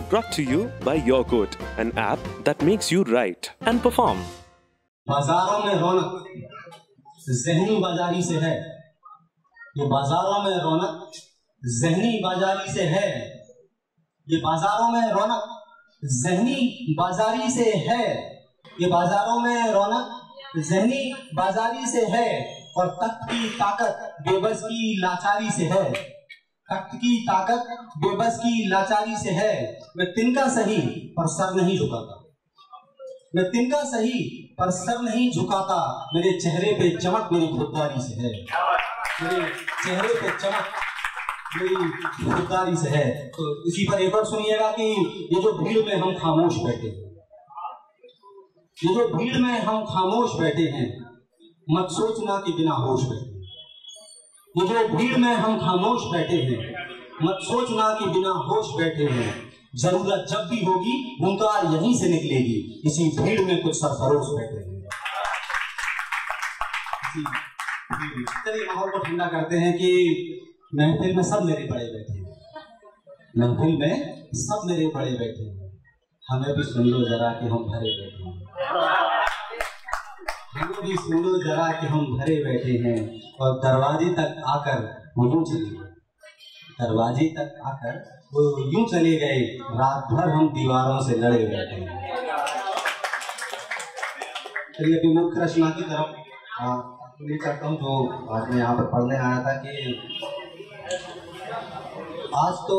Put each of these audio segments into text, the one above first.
Brought to you by YourQuote, an app that makes you write and perform. बाजारों में रौनक ज़हनी बाजारी से है। ये बाजारों में रौनक ज़हनी बाजारी से है। ये बाजारों में रौनक ज़हनी बाजारी से है। ये बाजारों में रौनक ज़हनी बाजारी से है। और तख्त की ताकत बेबस की लाचारी से है। तख्त की ताकत बेबस की लाचारी से है। मैं तिनका सही पर सर नहीं झुकाता। मैं तिनका सही पर सर नहीं झुकाता। मेरे चेहरे पे चमक मेरी खुददारी से है। मेरे चेहरे पे चमक मेरी खुददारी से है। तो इसी पर एक और सुनिएगा कि ये जो भीड़ में हम खामोश बैठे हैं, ये जो भीड़ में हम खामोश बैठे हैं, मत सोचना कि बिना होश बैठे। ये जो भीड़ में हम खामोश बैठे हैं, मत सोचना कि बिना होश बैठे हैं। जरूरत जब भी होगी हुंकार यहीं से निकलेगी। इसी भीड़ में कुछ सरफरोश बैठे हैं। चलिए माहौल को ठंडा करते हैं कि महफिल में सब मेरे बड़े बैठे हैं। महफिल में सब मेरे बड़े बैठे हैं। हमें भी सुन लो जरा कि हम भरे बैठे हैं। हमें भी सुन लो जरा कि हम भरे बैठे हैं। और दरवाजे तक आकर वो यूं चले गए। दरवाजे तक आकर वो यूं चले गए। रात भर हम दीवारों से लड़े बैठे हैं। चलिए अभी मुख्य रचना की तरफ उम्मीद करता हूँ जो आज मैं यहाँ पर पढ़ने आया था कि आज तो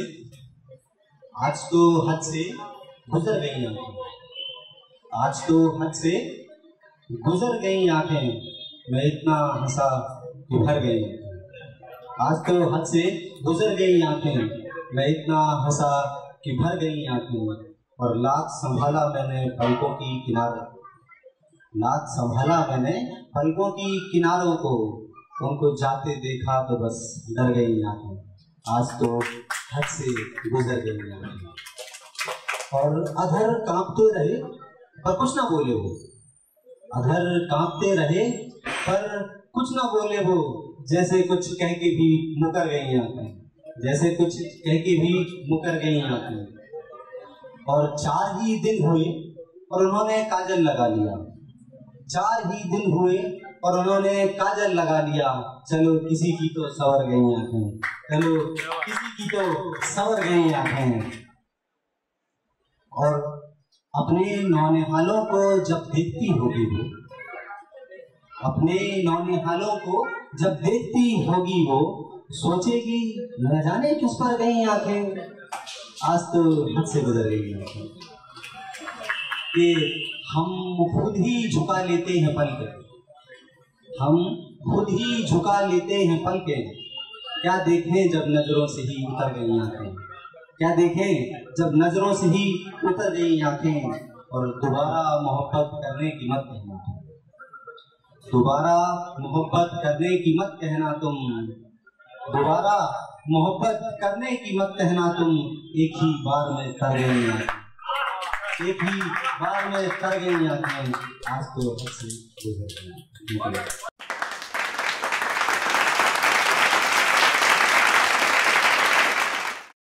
हद से गुजर गई आंखें। आज तो हद से गुजर गई आंखें। मैं इतना हंसा कि भर गई। आज तो हद से गुजर गई आंखें। मैं इतना हंसा कि भर गई आंखें। और लाख संभाला मैंने पलकों की किनारों। लाख संभाला मैंने पलकों की किनारों को। उनको जाते देखा तो बस डर गई आंखें। आज तो हद से गुजर गई आंखें। और अधर कांपते रहे पर कुछ ना बोले वो। अधर कांपते रहे पर कुछ ना बोले वो। जैसे कुछ कह के भी मुकर गई आंखें। जैसे कुछ कह के भी मुकर गई आंखें। और 4 ही दिन हुए और उन्होंने काजल लगा लिया। 4 ही दिन हुए और उन्होंने काजल लगा लिया। चलो किसी की तो संवर गई आंखें। चलो किसी की तो संवर गई आंखें। और अपने नौनिहालों को जब देखती होगी वो, अपने नौनिहालों को जब देखती होगी वो, सोचेगी न जाने किस पर गई आंखें। आज तो हद से गुजर गई आंखें। कि हम खुद ही झुका लेते हैं पलकें। हम खुद ही झुका लेते हैं पलकें। क्या देखें जब नजरों से ही उतर गई आंखें। क्या देखें जब नजरों से ही उतर गई आंखें। और दोबारा मोहब्बत करने की मत कहना। दोबारा मोहब्बत करने की मत कहना तुम। दोबारा मोहब्बत करने की मत कहना तुम। एक ही बार में कर गई आंखें। एक ही बार में कर गई आंखें। आज तो हद से गुजर गई।